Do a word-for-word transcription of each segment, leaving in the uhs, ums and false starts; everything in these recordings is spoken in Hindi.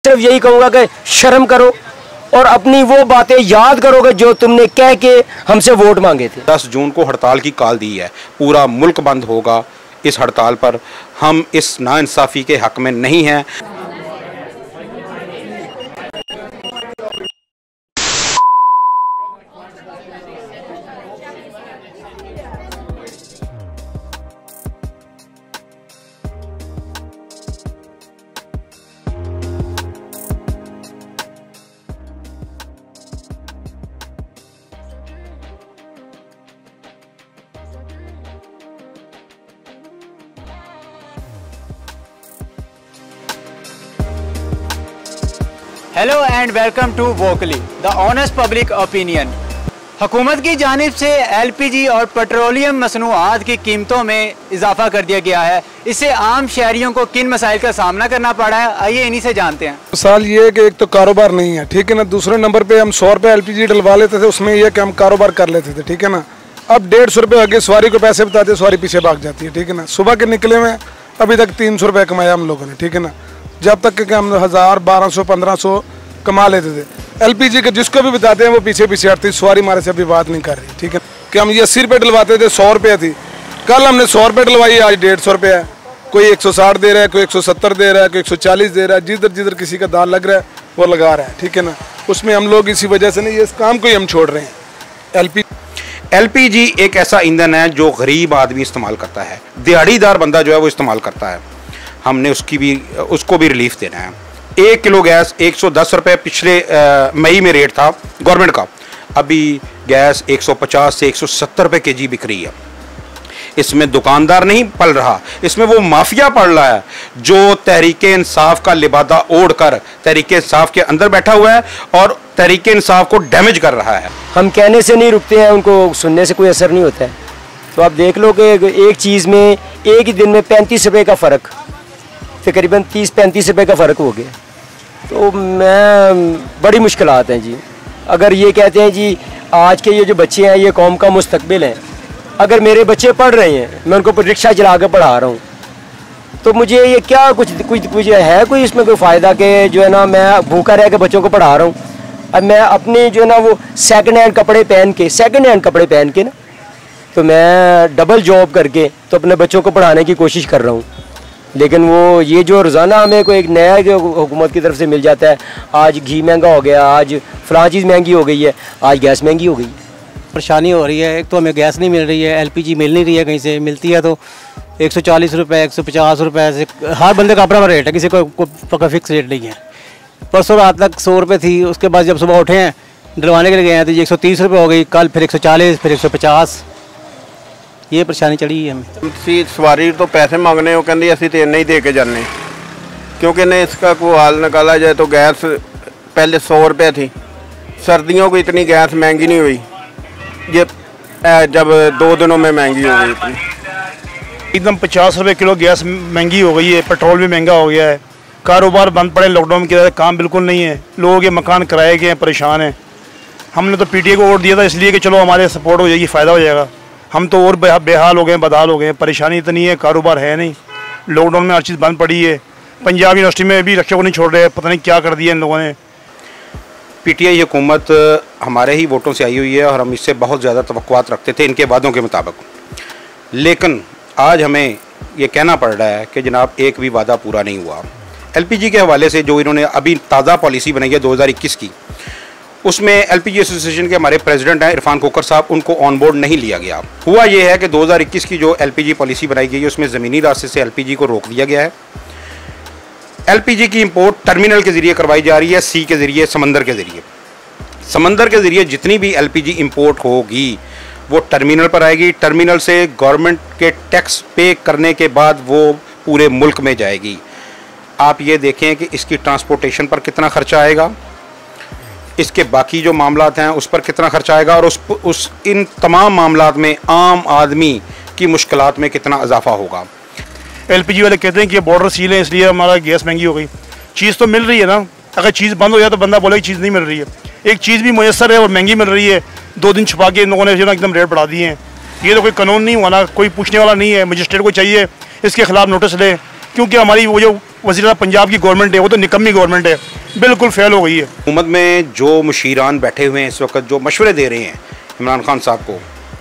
सिर्फ यही कहूँगा कि शर्म करो और अपनी वो बातें याद करोगे जो तुमने कह के हमसे वोट मांगे थे। दस जून को हड़ताल की कॉल दी है, पूरा मुल्क बंद होगा इस हड़ताल पर। हम इस नाइंसाफ़ी के हक में नहीं हैं। Hello and welcome to vocally the honest public opinion. हुकूमत की जानिब से एलपीजी और पेट्रोलियम मसनूआत की कीमतों में इजाफा कर दिया गया है। इससे आम शहरियों को किन मसाइल का सामना करना पड़ा है, आइए इन्हीं से जानते हैं। मिसाल ये है कि एक तो कारोबार नहीं है, ठीक है ना। दूसरे नंबर पे हम सौ रुपये एलपीजी डलवा लेते थे, उसमें यह कि हम कारोबार कर लेते थे, ठीक है ना। अब डेढ़ सौ रुपये आगे सवारी को पैसे बताते, सवारी पीछे भाग जाती है, ठीक है ना। सुबह के निकले में अभी तक तीन सौ रुपये कमाया हम लोगों ने, ठीक है ना। जब तक कि हम हज़ार बारह सौ पंद्रह सौ कमा लेते थे। एलपीजी के जिसको भी बताते हैं वो पीछे पीछे हटती, सवारी हमारे से अभी बात नहीं कर रही, ठीक है। कि हम ये अस्सी रुपये डलवाते थे, सौ रुपये थी, कल हमने सौ रुपये डलवाई, आज डेढ़ सौ रुपये है। कोई एक सौ साठ दे रहा है, कोई एक सौ सत्तर दे रहा है, कोई एक सौ चालीस दे रहा है। जिधर जिधर किसी का दाल लग रहा है वो लगा रहा है, ठीक है ना। उसमें हम लोग इसी वजह से नहीं, इस काम को ही हम छोड़ रहे हैं। एलपी एलपीजी एक ऐसा ईंधन है जो गरीब आदमी इस्तेमाल करता है, दिहाड़ीदार बंदा जो है वो इस्तेमाल करता है। हमने उसकी भी उसको भी रिलीफ देना है। एक किलो गैस एक सौ दस रुपये पिछले मई में रेट था गवर्नमेंट का, अभी गैस एक सौ पचास से एक सौ सत्तर रुपये के जी बिक रही है। इसमें दुकानदार नहीं पल रहा, इसमें वो माफिया पड़ रहा है जो तहरीके इंसाफ का लिबादा ओढ़ कर तहरीके इंसाफ के अंदर बैठा हुआ है और तहरीके इंसाफ को डैमेज कर रहा है। हम कहने से नहीं रुकते हैं, उनको सुनने से कोई असर नहीं होता है। तो आप देख लो कि एक चीज़ में एक ही दिन में पैंतीस रुपये का फ़र्क, तकरीबन तीस पैंतीस रुपये का फ़र्क हो गया। तो मैं बड़ी मुश्किलात हैं जी। अगर ये कहते हैं जी आज के ये जो बच्चे हैं ये कौम का मुस्तकबिल हैं, अगर मेरे बच्चे पढ़ रहे हैं, मैं उनको रिक्शा चला कर पढ़ा रहा हूँ, तो मुझे ये क्या कुछ कुछ कुछ है कोई इसमें कोई फ़ायदा कि जो है ना मैं भूखा रह के बच्चों को पढ़ा रहा हूँ। अब मैं अपने जो है ना वो सेकंड हैंड कपड़े पहन के सेकंड हैंड कपड़े पहन के ना तो मैं डबल जॉब करके तो अपने बच्चों को पढ़ाने की कोशिश कर रहा हूँ। लेकिन वो ये जो रोज़ाना हमें कोई एक नया जो हुकूमत की तरफ से मिल जाता है, आज घी महंगा हो गया, आज फलां चीज़ महंगी हो गई है, आज गैस महंगी हो गई। परेशानी हो रही है। एक तो हमें गैस नहीं मिल रही है, एलपीजी मिल नहीं रही है, कहीं से मिलती है तो एक सौ चालीस रुपये एक सौ पचास रुपये से हर बंदे का अपना रेट है, किसी को पक्का फिक्स रेट नहीं है। परसों रात तक सौ रुपये थी, उसके बाद जब सुबह उठे हैं डलवाने के लिए गए हैं तो एक सौ तीस रुपये हो गई, कल फिर एक सौ चालीस, फिर एक सौ पचास। ये परेशानी चढ़ी है हमें। सी सवारी तो पैसे मांगने वो कहती असं तो इन्ना ही दे के जाने, क्योंकि नहीं इसका कोई हाल निकाला जाए तो गैस पहले सौ रुपये थी, सर्दियों को इतनी गैस महंगी नहीं हुई, ये जब दो दिनों में महंगी हो गई इतनी। एकदम पचास रुपये किलो गैस महंगी हो गई है, पेट्रोल भी महंगा हो गया है, कारोबार बंद पड़े, लॉकडाउन की वजह से काम बिल्कुल नहीं है, लोगों के मकान किराए के हैं, परेशान हैं। हमने तो पीटीए को वोट दिया था इसलिए कि चलो हमारे सपोर्ट हो जाएगी, फ़ायदा हो जाएगा। हम तो और बेहाल हो गए, बदहाल हो गए। परेशानी इतनी है, कारोबार है नहीं, लॉकडाउन में हर चीज़ बंद पड़ी है। पंजाब यूनिवर्सिटी में भी रक्षा को नहीं छोड़ रहे, पता नहीं क्या कर दिया इन लोगों ने। पीटीआई हुकूमत हमारे ही वोटों से आई हुई है और हम इससे बहुत ज़्यादा तवक्कुआत रखते थे इनके वादों के मुताबिक, लेकिन आज हमें ये कहना पड़ रहा है कि जनाब एक भी वादा पूरा नहीं हुआ। एलपीजी के हवाले से जो इन्होंने अभी ताज़ा पॉलिसी बनाई है दो हज़ार इक्कीस की, उसमें एलपीजी एसोसिएशन के हमारे प्रेसिडेंट हैं इरफान खोखर साहब, उनको ऑन बोर्ड नहीं लिया गया। हुआ ये है कि दो हज़ार इक्कीस की जो एलपीजी पॉलिसी बनाई गई है उसमें ज़मीनी रास्ते से एलपीजी को रोक दिया गया है। एलपीजी की इंपोर्ट टर्मिनल के ज़रिए करवाई जा रही है, सी के ज़रिए, समंदर के ज़रिए। समंदर के ज़रिए जितनी भी एलपीजी इंपोर्ट होगी वो टर्मिनल पर आएगी, टर्मिनल से गवर्नमेंट के टैक्स पे करने के बाद वो पूरे मुल्क में जाएगी। आप ये देखें कि इसकी ट्रांसपोर्टेशन पर कितना खर्चा आएगा, इसके बाकी जो मामलात हैं उस पर कितना खर्चा आएगा, और उस उस इन तमाम मामलात में आम आदमी की मुश्किलात में कितना इजाफा होगा। एलपीजी वाले कहते हैं कि बॉर्डर सील है इसलिए हमारा गैस महंगी हो गई। चीज़ तो मिल रही है ना, अगर चीज़ बंद हो जाए तो बंदा बोले कि चीज़ नहीं मिल रही है। एक चीज़ भी मुयसर है और महंगी मिल रही है, दो दिन छुपा के इन लोगों ने जो ना एकदम रेट बढ़ा दिए हैं। ये तो कोई कानून नहीं हुआ ना, कोई पूछने वाला नहीं है। मजिस्ट्रेट को चाहिए इसके खिलाफ नोटिस ले, क्योंकि हमारी वो जो वज़ीर पंजाब की गवर्नमेंट है वो तो निकम्मी गवर्नमेंट है, बिल्कुल फेल हो गई है। हुकूमत में जो मुशीरान बैठे हुए हैं इस वक्त, जो मशवरे दे रहे हैं इमरान खान साहब को,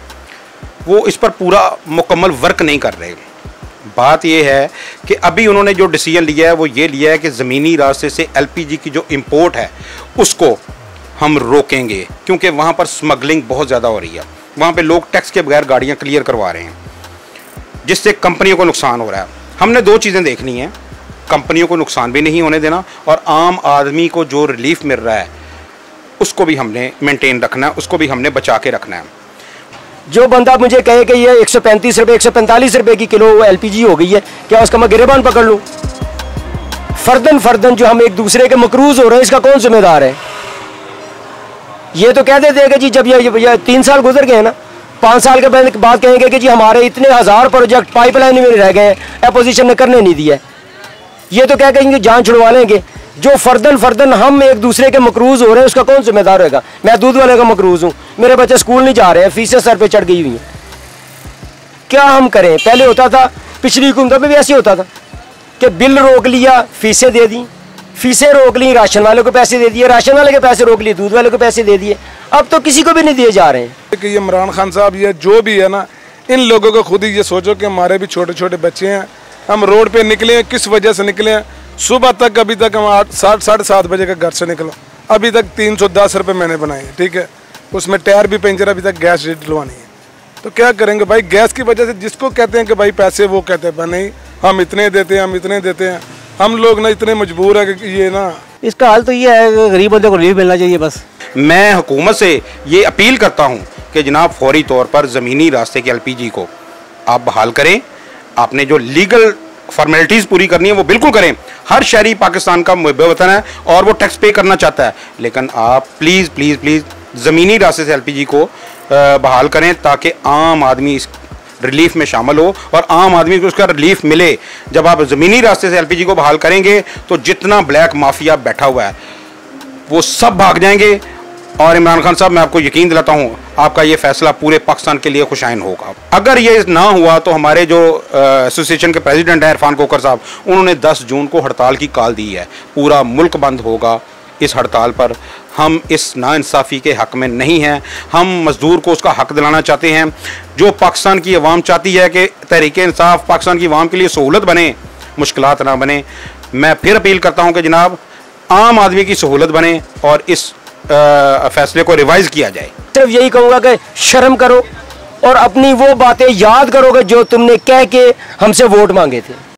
वो इस पर पूरा मुकम्मल वर्क नहीं कर रहे। बात यह है कि अभी उन्होंने जो डिसीजन लिया है वो ये लिया है कि ज़मीनी रास्ते से एलपीजी की जो इंपोर्ट है उसको हम रोकेंगे, क्योंकि वहाँ पर स्मगलिंग बहुत ज़्यादा हो रही है। वहाँ पे लोग टैक्स के बगैर गाड़ियाँ क्लियर करवा रहे हैं, जिससे कंपनियों को नुकसान हो रहा है। हमने दो चीज़ें देखनी हैं, कंपनियों को नुकसान भी नहीं होने देना और आम आदमी को जो रिलीफ मिल रहा है उसको भी हमने मेंटेन रखना है, उसको भी हमने बचा के रखना है। जो बंदा मुझे कहे कि ये एक सौ पैंतीस रुपये एक सौ पैंतालीस रुपये की किलो एलपीजी हो गई है, क्या उसका मैं गिरेबान पकड़ लूँ? फर्दन फर्दन जो हम एक दूसरे के मकरूज हो रहे हैं, इसका कौन जिम्मेदार है? ये तो कह देते हैं कि जी जब ये, ये तीन साल गुजर गए ना, पाँच साल के बाद कहेंगे कि जी हमारे इतने हज़ार प्रोजेक्ट पाइपलाइन में रह गए, अपोजिशन ने करने नहीं दिया। ये तो क्या कहेंगे जान छुड़वा लेंगे। जो फर्दन फर्दन हम एक दूसरे के मकरूज हो रहे हैं, उसका कौन जिम्मेदार होगा? मैं दूध वाले का मकरूज हूँ, मेरे बच्चे स्कूल नहीं जा रहे हैं, फीसें सर पे चढ़ गई हुई हैं। क्या हम करें? पहले होता था, पिछली हुकूमत में भी ऐसे होता था कि बिल रोक लिया, फीसें दे दी, फीसें रोक ली, राशन वाले को पैसे दे दिए, राशन वाले के पैसे रोक लिए, दूध वाले को पैसे दे दिए। अब तो किसी को भी नहीं दिए जा रहे हैं। कि ये इमरान खान साहब ये जो भी है ना, इन लोगों को खुद ही ये सोचो कि हमारे भी छोटे छोटे बच्चे हैं, हम रोड पे निकले हैं, किस वजह से निकले हैं? सुबह तक अभी तक हम आठ सात साढ़े सात बजे का घर से निकला, अभी तक तीन सौ दस रुपये मैंने बनाए हैं, ठीक है। उसमें टायर भी पंचर, अभी तक गैस डलवानी है। तो क्या करेंगे भाई? गैस की वजह से जिसको कहते हैं कि भाई पैसे, वो कहते हैं नहीं हम इतने देते हैं, हम इतने देते हैं। हम लोग ना इतने मजबूर है कि ये ना, इसका हाल तो ये है, गरीब बंदे को रिलीफ मिलना चाहिए बस। मैं हुकूमत से ये अपील करता हूँ कि जनाब फौरी तौर पर ज़मीनी रास्ते के एलपीजी को आप बहाल करें। आपने जो लीगल फॉर्मेलिटीज़ पूरी करनी है वो बिल्कुल करें। हर शहरी पाकिस्तान का मुहब्ब वतन है और वो टैक्स पे करना चाहता है, लेकिन आप प्लीज़ प्लीज़ प्लीज़ ज़मीनी रास्ते से एलपीजी को बहाल करें ताकि आम आदमी इस रिलीफ में शामिल हो और आम आदमी को उसका रिलीफ मिले। जब आप ज़मीनी रास्ते से एलपीजी को बहाल करेंगे तो जितना ब्लैक माफिया बैठा हुआ है वो सब भाग जाएंगे। और इमरान खान साहब, मैं आपको यकीन दिलाता हूँ आपका ये फैसला पूरे पाकिस्तान के लिए खुशाइन होगा। अगर ये ना हुआ तो हमारे जो एसोसिएशन के प्रेसिडेंट हैं इरफान कोकर साहब, उन्होंने दस जून को हड़ताल की कॉल दी है। पूरा मुल्क बंद होगा इस हड़ताल पर। हम इस नाइंसाफ़ी के हक़ में नहीं हैं, हम मज़दूर को उसका हक़ दिलाना चाहते हैं। जो पाकिस्तान की अवाम चाहती है कि तहरीक इंसाफ पाकिस्तान की अवाम के लिए सहूलत बने, मुश्किलात ना बने। मैं फिर अपील करता हूँ कि जनाब आम आदमी की सहूलत बने और इस आ, फैसले को रिवाइज़ किया जाए। सिर्फ यही कहूँगा कि शर्म करो और अपनी वो बातें याद करोगे जो तुमने कह के हमसे वोट मांगे थे।